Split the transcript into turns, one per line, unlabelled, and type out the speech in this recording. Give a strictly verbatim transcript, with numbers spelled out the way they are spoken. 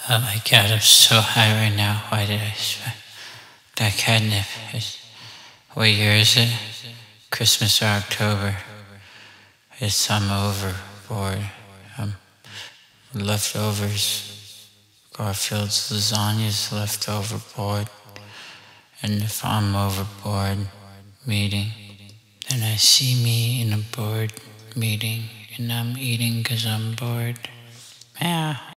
Oh my god, I'm so high right now. Why did I swear? That catnip is. What year is it? Christmas or October? It's I'm overboard. Um, leftovers. Garfield's lasagna's left overboard. And if I'm overboard meeting, then I see me in a board meeting, and I'm eating 'cause I'm bored. Yeah.